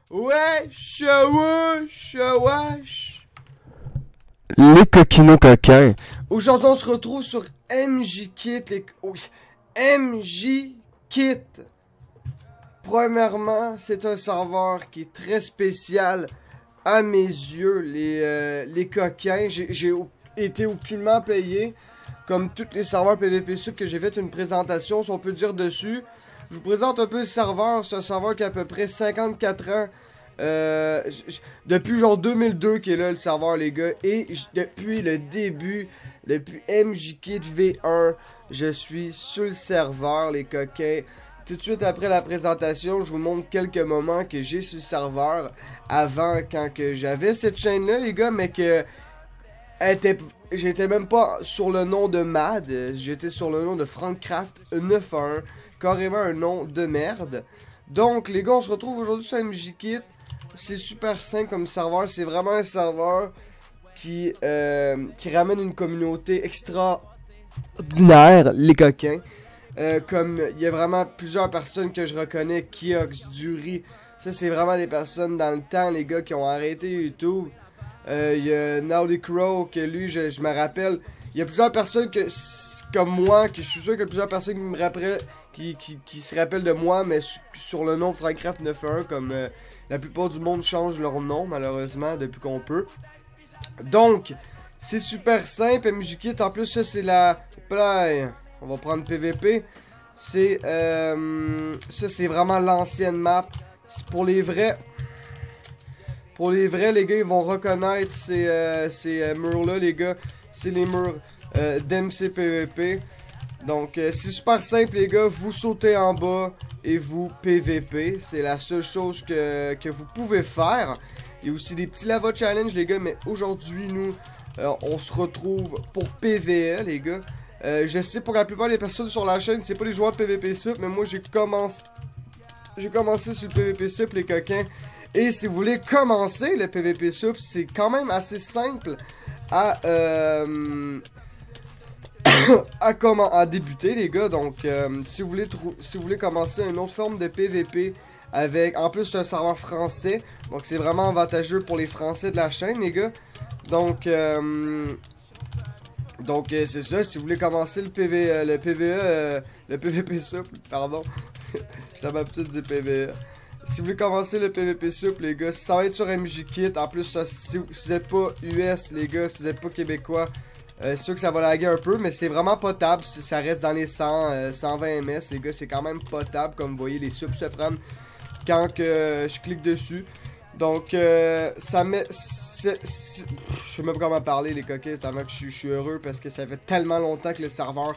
Wesh, wesh, wesh. Les coquinots coquins. Aujourd'hui, on se retrouve sur MJKit. Oui, MJKit. Premièrement, c'est un serveur qui est très spécial à mes yeux, les coquins. J'ai été aucunement payé. Comme tous les serveurs PVP Sup que j'ai fait une présentation, si on peut dire dessus. Je vous présente un peu le serveur. C'est un serveur qui a à peu près 54 ans. Depuis genre 2002 qu'il est là le serveur, les gars. Et depuis le début, depuis MJKit V1, je suis sur le serveur, les coquins. Tout de suite après la présentation, je vous montre quelques moments que j'ai sur le serveur. Avant, quand que j'avais cette chaîne-là, les gars, mais que j'étais même pas sur le nom de Mad, j'étais sur le nom de Frankcraft911, carrément un nom de merde. Donc les gars, on se retrouve aujourd'hui sur MJKit. C'est super simple comme serveur, c'est vraiment un serveur qui ramène une communauté extraordinaire, les coquins. Comme il y a vraiment plusieurs personnes que je reconnais, Kiox, Dury, ça c'est vraiment des personnes dans le temps, les gars, qui ont arrêté YouTube. Il y a Naughty Crow, que lui, je me rappelle. Il y a plusieurs personnes comme moi, que je suis sûr qu'il y a plusieurs personnes qui me rappellent, qui se rappellent de moi, mais sur le nom Frankcraft911, comme la plupart du monde change leur nom, malheureusement, depuis qu'on peut. Donc, c'est super simple, MJKit. En plus, ça, c'est la... On va prendre PVP. C'est... ça, c'est vraiment l'ancienne map. Pour les vrais... Pour les vrais, les gars, ils vont reconnaître ces murs-là, les gars. C'est les murs d'MC PVP. Donc, c'est super simple, les gars. Vous sautez en bas et vous PVP. C'est la seule chose que vous pouvez faire. Il y a aussi des petits lava challenge, les gars. Mais aujourd'hui, nous, on se retrouve pour PVE, les gars. Je sais pour la plupart des personnes sur la chaîne, c'est pas les joueurs de PVP Sup. Mais moi, j'ai commencé sur le PVP Sup, les coquins. Et si vous voulez commencer le PVP Sup, c'est quand même assez simple à débuter, les gars. Donc si vous voulez commencer une autre forme de PVP avec, en plus c'est un serveur français, donc c'est vraiment avantageux pour les Français de la chaîne, les gars. Donc c'est ça, si vous voulez commencer le PVP Sup, pardon. Je t'avais l'habitude de dire PVE. Si vous voulez commencer le PVP Sup, les gars, ça va être sur MJKit. En plus, ça, si vous n'êtes pas US, les gars, si vous n'êtes pas québécois, c'est sûr que ça va laguer un peu, mais c'est vraiment potable. Ça reste dans les 120 ms, les gars, c'est quand même potable. Comme vous voyez, les subs se prennent quand que je clique dessus. Donc, ça met... je sais même pas comment parler, les coquins, tellement que je suis heureux parce que ça fait tellement longtemps que le serveur...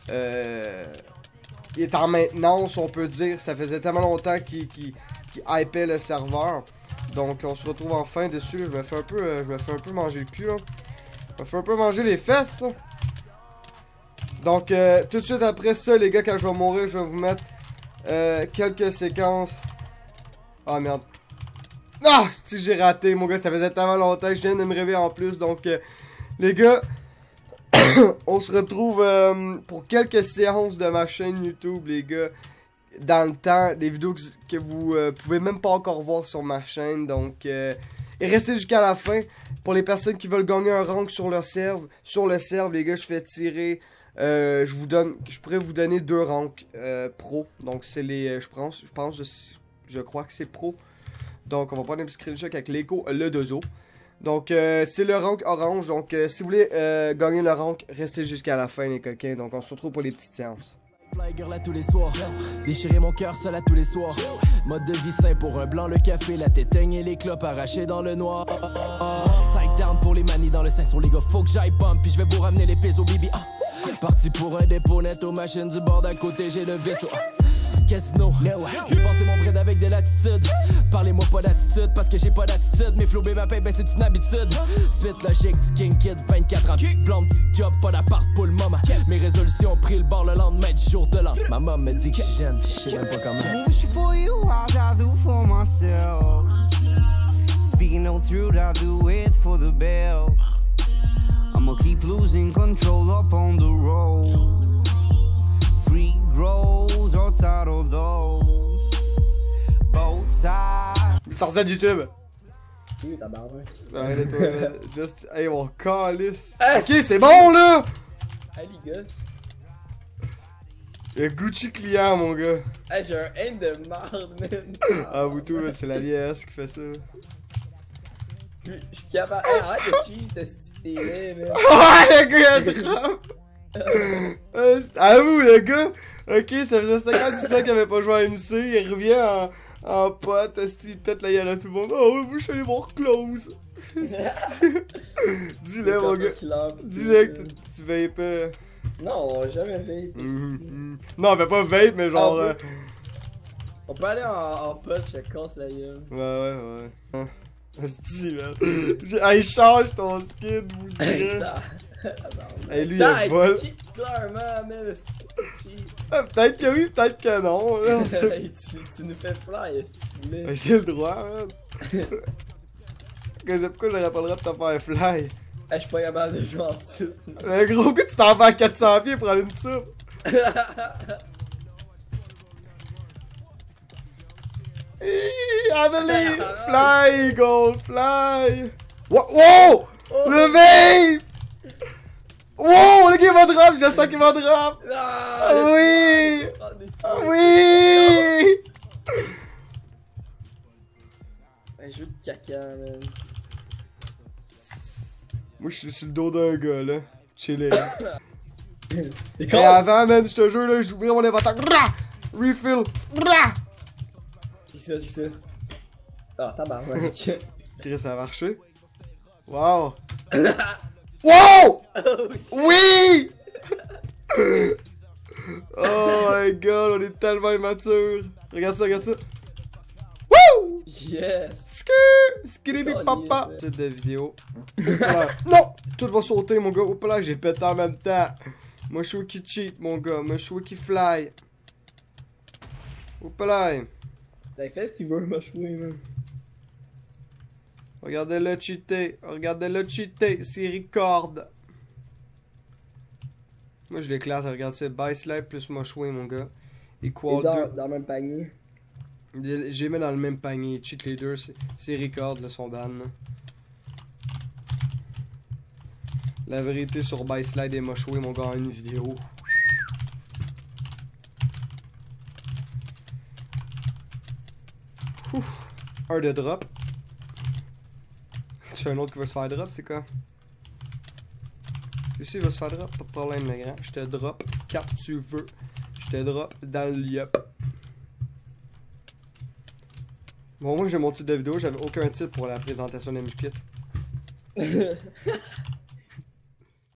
il est en maintenance, on peut dire. Ça faisait tellement longtemps qu'il hypait le serveur. Donc on se retrouve enfin dessus. Je me fais un peu manger le cul là. Je me fais un peu manger les fesses là. Donc tout de suite après ça, les gars, quand je vais mourir, je vais vous mettre quelques séquences. Ah merde. Ah, si j'ai raté, mon gars, ça faisait tellement longtemps que je viens de me réveiller en plus. Donc les gars, on se retrouve pour quelques séances de ma chaîne YouTube, les gars. Dans le temps, des vidéos que vous pouvez même pas encore voir sur ma chaîne. Donc, et restez jusqu'à la fin. Pour les personnes qui veulent gagner un rank sur le serve, les gars, je fais tirer. Je pourrais vous donner 2 ranks pro. Donc, c'est les, je crois que c'est pro. Donc, on va prendre un petit screenshot avec l'écho, le dozo. Donc, c'est le rank orange. Donc, si vous voulez gagner le rank, restez jusqu'à la fin, les coquins. Donc, on se retrouve pour les petites séances. Girl là tous les soirs, déchirer mon cœur seul à tous les soirs. Mode de vie sain pour un blanc, le café, la tétaigne et les clopes arrachées dans le noir. Side down pour les manies dans le sein sur les gars, faut que j'aille bump, puis je vais vous ramener les pesos, baby. Parti pour un dépôt net aux machines du bord d'à côté, j'ai le vaisseau. Casino, j'ai passé mon bread avec de l'attitude. Parlez-moi pas d'attitude parce que j'ai pas d'attitude. Mes flow ma paix, ben c'est une habitude. Suite logique du King Kid, 24 ans. Blonde, petit job, pas d'appart pour le moment. Mes résolutions ont pris le bord le lendemain du jour de l'an. Ma maman me dit que je suis jeune, je sais même pas comment. For you, I do for myself. Speaking no truth, I do it for the bell. I'ma keep losing control up on the road. Free grows outside of those. both sides. C'est sorti de YouTube. Oui, tabarnak. Arrête-toi, man. Just. Hey, mon calice. Ok, c'est bon là! Hey, les gars. Le Gucci client, mon gars. Hey, j'ai un haine de merde, man. Ah, vous tout, c'est la vieillesse qui fait ça. Je suis capable. Hey, arrête de cheat, t'es laid, man. Ouais, le gars, il a drop! À vous, le gars! Ok, ça faisait 56 ans qu'il avait pas joué à MC, il revient en pote, il pète la gueule à tout le monde. Oh, moi je suis allé voir Close! Dis-le, mon gars. Dis-le que tu vapes. Non, jamais vape. Non, mais pas vape, mais genre. On peut aller en pote, je te casse la gueule. Ouais. Dis, man. Hey, change ton skin, vous direz. Hey, lui, il a vol. Clairement, man. Peut-être que oui, peut-être que non. Là, tu nous fais fly, c'est le droit, man. Pourquoi j'aurais pas le droit de te faire fly? Hey, je suis pas capable de jouer en soupe. Mais gros, que tu t'en vas à 400 pieds pour aller une soupe? I believe! Fly, Gold, fly! Wow! Le vape! Wow! Le gars va drop! Je sens qu'il va drop! Oui! Oui! Un jeu de caca, man. Moi, je suis sur le dos d'un gars, là. Chillé. C'est Et avant, man, je te jure, là, j'ouvrais mon inventaire. Refill! Check ça. Ah, tabarnak. Chris, ça a marché. Wow! Wow! Oui! Oh my god, on est tellement immature. Regarde ça. Wouh! Yes! Skiribi papa! C'est de vidéo. Non! Tout va sauter, mon gars. Oups là, j'ai pété en même temps. Moi, je suis qui cheat, mon gars. Moi, je suis qui fly. Oups là. T'as fait ce qu'il veut, m'a choué, man. Regardez-le cheater. C'est record. Moi, je l'éclate. Regarde ça. Buy slide plus mochoué, mon gars. Equal 2. Dans le même panier. J'ai mis dans le même panier. Cheat les deux. C'est record, là, son ban. Là. La vérité sur Buy slide et mochoué, mon gars, en une vidéo. Ouf. Un de drop. Tu as un autre qui va se faire drop, c'est quoi? Ici, il va se faire drop, pas de problème, le grand. Je te drop quand tu veux. Je te drop dans le yep. Bon, moi j'ai mon titre de vidéo, j'avais aucun titre pour la présentation des musclettes.